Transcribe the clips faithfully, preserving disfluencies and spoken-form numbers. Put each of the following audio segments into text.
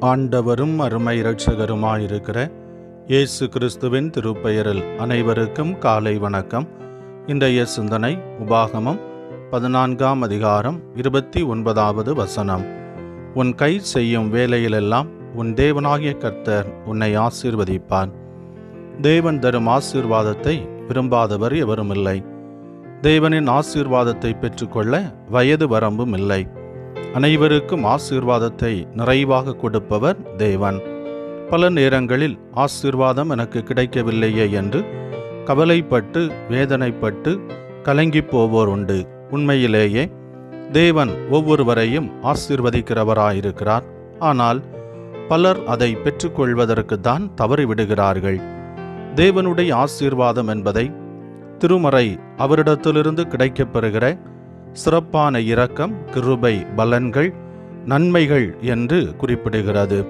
ஆண்டவரும் அருமை இரட்சகருமாயிருக்கிற இயேசு கிறிஸ்துவின் திருப்பெயரில் அனைவருக்கும் காலை வணக்கம். இன்றைய சிந்தனை உபாகமம் பதினான்காம் அதிகாரம் இருபத்தி ஒன்பதாவது வசனம். உன் கை செய்யும் வேலையிலெல்லாம் உன் தேவனாகிய கர்த்தர் உன்னை ஆசீர்வதிப்பார். தேவன் தரும் ஆசீர்வாதத்தை விரும்பாதவர் எவரும் இல்லை. தேவனின் ஆசீர்வாதத்தை பெற்றுக்கொள்ள வயது வரம்பும் இல்லை. அனைவருக்கும் ஆசீர்வாதத்தை நிறைவாக கொடுப்பவர் தேவன். பல நேரங்களில் ஆசீர்வாதம் எனக்கு கிடைக்கவில்லையே என்று கவலைப்பட்டு வேதனைப்பட்டு கலங்கி போவோர் உண்டு. உண்மையிலேயே தேவன் ஒவ்வொருவரையும் ஆசீர்வதிக்கிறவராயிருக்கிறார். ஆனால் பலர் அதை பெற்றுக்கொள்வதற்கு தான் தவறிவிடுகிறார்கள். தேவனுடைய ஆசீர்வாதம் என்பதை திருமறை அவரிடத்திலிருந்து கிடைக்கப்பெறுகிற சிறப்பான இரக்கம், கிருபை, பலன்கள், நன்மைகள் என்று குறிப்பிடுகிறது.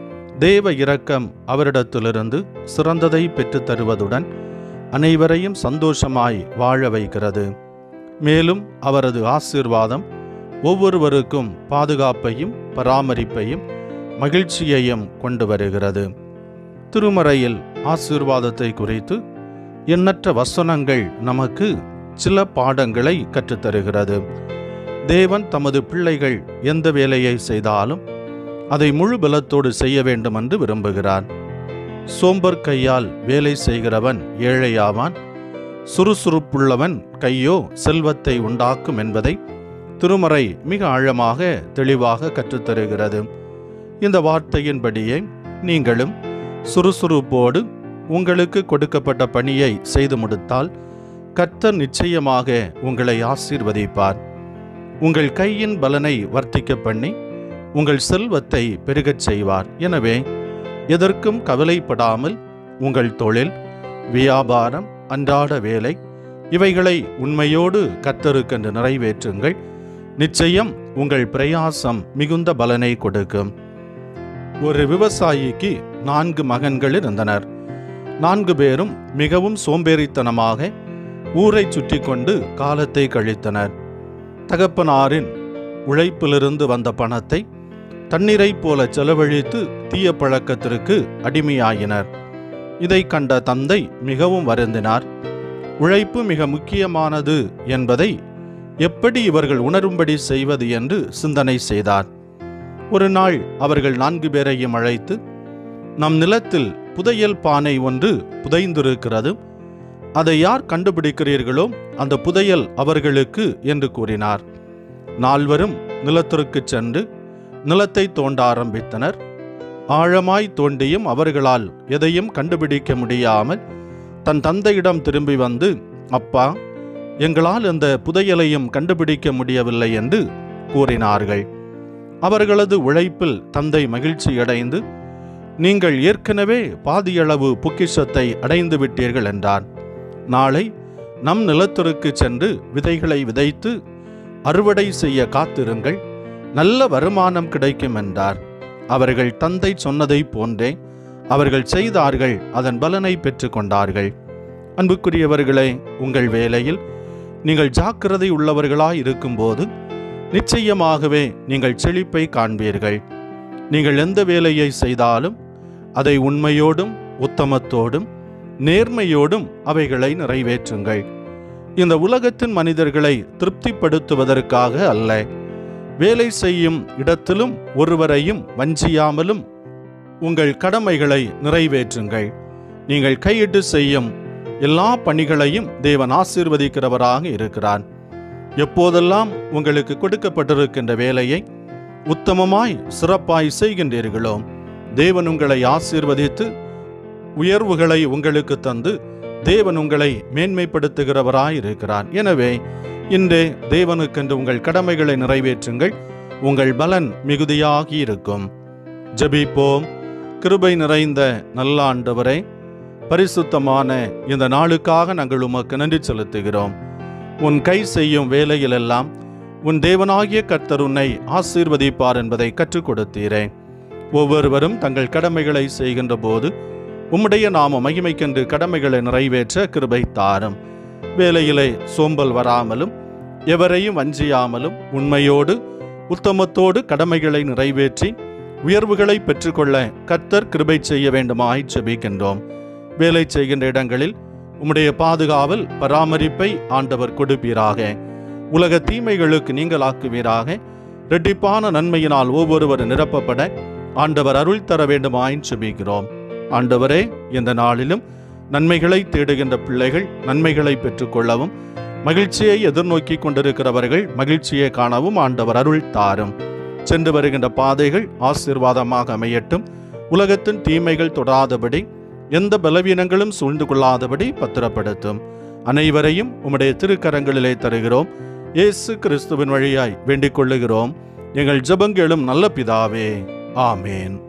தேவ இரக்கம் அவரிடத்திலிருந்து சிறந்ததை பெற்றுத் தருவதுடன் அனைவரையும் சந்தோஷமாய் வாழ வைக்கிறது. மேலும் அவரது ஆசீர்வாதம் ஒவ்வொருவருக்கும் பாதுகாப்பையும் பராமரிப்பையும் மகிழ்ச்சியையும் கொண்டு வருகிறது. திருமறையில் ஆசீர்வாதத்தை குறித்து எண்ணற்ற வசனங்கள் நமக்கு சில பாடங்களை கற்றுத்தருகிறது. தேவன் தமது பிள்ளைகள் எந்த வேலையை செய்தாலும் அதை முழு பலத்தோடு செய்ய வேண்டும் என்று விரும்புகிறார். சோம்பர் கையால் வேலை செய்கிறவன் ஏழையாவான், சுறுசுறுப்புள்ளவன் கையோ செல்வத்தை உண்டாக்கும் என்பதை திருமறை மிக ஆழமாக தெளிவாக கற்றுத்தருகிறது. இந்த வார்த்தையின்படியே நீங்களும் சுறுசுறுப்போடு உங்களுக்கு கொடுக்கப்பட்ட பணியை செய்து முடித்தால் கர்த்தர் நிச்சயமாக உங்களை ஆசீர்வதிப்பார். உங்கள் கையின் பலனை வர்த்திக்க பண்ணி உங்கள் செல்வத்தை பெருகச் செய்வார். எனவே எதற்கும் கவலைப்படாமல் உங்கள் தொழில், வியாபாரம், அன்றாட வேலை இவைகளை உண்மையோடு கர்த்தருக்கென்று நிறைவேற்றுங்கள். நிச்சயம் உங்கள் பிரயாசம் மிகுந்த பலனை கொடுக்கும். ஒரு விவசாயிக்கு நான்கு மகன்கள் இருந்தனர். நான்கு பேரும் மிகவும் சோம்பேறித்தனமாக ஊரை சுற்றி கொண்டு காலத்தை கழித்தனர். தகப்பனாரின் உழைப்பிலிருந்து வந்த பணத்தை தண்ணீரை போல செலவழித்து தீய பழக்கத்திற்கு அடிமையாயினர். இதை கண்ட தந்தை மிகவும் வருந்தினார். உழைப்பு மிக முக்கியமானது என்பதை எப்படி இவர்கள் உணரும்படி செய்வது என்று சிந்தனை செய்தார். ஒரு நாள் அவர்கள் நான்கு பேரையும் அழைத்து, நம் நிலத்தில் புதையல் பானை ஒன்று புதைந்திருக்கிறது, அதை யார் கண்டுபிடிக்கிறீர்களோ அந்த புதையல் அவர்களுக்கு என்று கூறினார். நால்வரும் நிலத்திற்கு சென்று நிலத்தை தோண்ட ஆரம்பித்தனர். ஆழமாய் தோண்டியும் அவர்களால் எதையும் கண்டுபிடிக்க முடியாமல் தன் தந்தையிடம் திரும்பி வந்து, அப்பா, எங்களால் அந்த புதையலையும் கண்டுபிடிக்க முடியவில்லை என்று கூறினார்கள். அவர்களது உழைப்பில் தந்தை மகிழ்ச்சியடைந்து, நீங்கள் ஏற்கனவே பாதியளவு பொக்கிஷத்தை அடைந்து விட்டீர்கள் என்றார். நாளை நம் நிலத்திற்கு சென்று விதைகளை விதைத்து அறுவடை செய்ய காத்திருங்கள், நல்ல வருமானம் கிடைக்கும் என்றார். அவர்கள் தந்தை சொன்னதை போன்றே அவர்கள் செய்தார்கள். அதன் பலனை பெற்று கொண்டார்கள். அன்புக்குரியவர்களே, உங்கள் வேலையில் நீங்கள் ஜாக்கிரதை உள்ளவர்களாய் இருக்கும்போது நிச்சயமாகவே நீங்கள் செழிப்பை காண்பீர்கள். நீங்கள் எந்த வேலையை செய்தாலும் அதை உண்மையோடும் உத்தமத்தோடும் நேர்மையோடும் அவைகளை நிறைவேற்றுங்கள். இந்த உலகத்தின் மனிதர்களை திருப்திப்படுத்துவதற்காக அல்ல, வேலை செய்யும் இடத்திலும் ஒருவரையும் வஞ்சியாமலும் உங்கள் கடமைகளை நிறைவேற்றுங்கள். நீங்கள் கையிட்டு செய்யும் எல்லா பணிகளையும் தேவன் ஆசீர்வதிக்கிறவராக இருக்கிறார். எப்போதெல்லாம் உங்களுக்கு கொடுக்கப்பட்டிருக்கின்ற வேலையை உத்தமமாய் சிறப்பாய் செய்கின்றீர்களோ தேவன் உங்களை ஆசீர்வதித்து உயர்வுகளை உங்களுக்கு தந்து தேவன் உங்களை மேன்மைப்படுத்துகிறவராயிருக்கிறார். எனவே இன்றே தேவனுக்கென்று உங்கள் கடமைகளை நிறைவேற்றுங்கள். உங்கள் பலன் மிகுதியாகி இருக்கும். ஜெபிப்போம். கிருபை நிறைந்த நல்ல ஆண்டவரே, பரிசுத்தமான இந்த நாளுக்காக நாங்கள் உமக்கு நன்றி செலுத்துகிறோம். உன் கை செய்யும் வேலையிலெல்லாம் உன் தேவனாகிய கர்த்தர் உன்னை ஆசீர்வதிப்பார் என்பதை கற்றுக் கொடுத்தீரே. ஒவ்வொருவரும் தங்கள் கடமைகளை செய்கின்ற போது உம்முடைய நாம மகிமைக்கென்று கடமைகளை நிறைவேற்ற கிருபை தாரும். வேலையிலே சோம்பல் வராமலும் எவரையும் வஞ்சியாமலும் உண்மையோடு உத்தமத்தோடு கடமைகளை நிறைவேற்றி உயர்வுகளை பெற்றுக்கொள்ள கர்த்தர் கிருபை செய்ய வேண்டுமாய் ஜெபிக்கின்றோம். வேலை செய்கின்ற இடங்களில் உம்முடைய பாதுகாவல் பராமரிப்பை ஆண்டவர் கொடுப்பீராக. உலக தீமைகளுக்கு நீங்களாக்குவீராக. இரட்டிப்பான நன்மையினால் ஒவ்வொருவர் நிரப்பப்பட ஆண்டவர் அருள் தர வேண்டுமாய் ஜெபிக்கிறோம். ஆண்டவரே, இந்த நாளிலும் நன்மைகளை தேடுகின்ற பிள்ளைகள் நன்மைகளை பெற்றுக்கொள்ளவும், மகிழ்ச்சியை எதிர்நோக்கி கொண்டிருக்கிறவர்கள் மகிழ்ச்சியை காணவும் ஆண்டவர் அருள் தாரும். சென்று வருகின்ற பாதைகள் ஆசீர்வாதமாக அமையட்டும். உலகத்தின் தீமைகள் தொடாதபடி, எந்த பலவீனங்களும் சூழ்ந்து கொள்ளாதபடி பத்திரப்படுத்தும். அனைவரையும் உம்முடைய திருக்கரங்களிலே தருகிறோம். இயேசு கிறிஸ்துவின் வழியாய் வேண்டிக் கொள்ளுகிறோம் எங்கள் ஜெபங்களும் நல்ல பிதாவே. ஆமேன்.